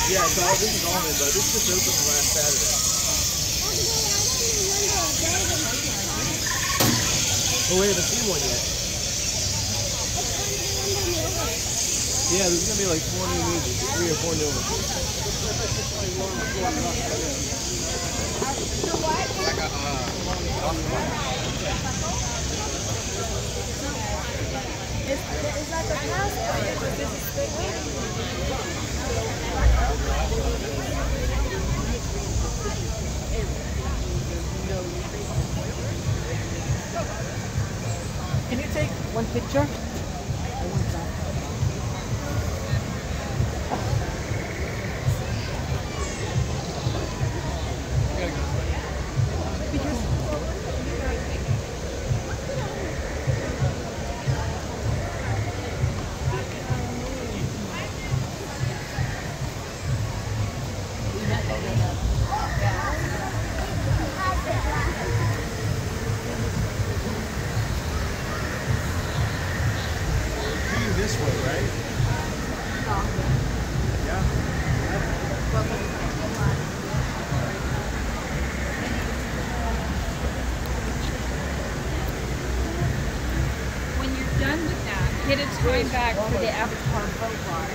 Yeah, so this is Almond, but this just opened last Saturday. Oh, we haven't seen one yet. Yeah, there's gonna be like 4 new movies, 3 or 4 new ones. Is that the house? Can you take one picture? This way, right? Yeah. When you're done with that, hit a time back for the Avatar boat ride.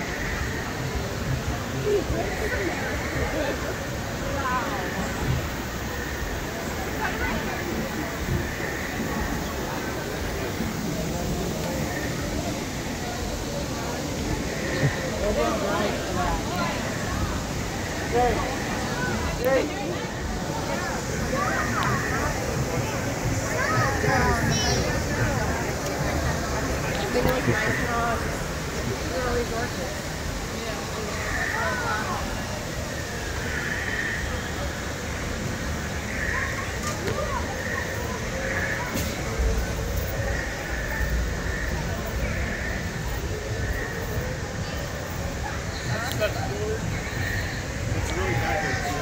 It's really backwards.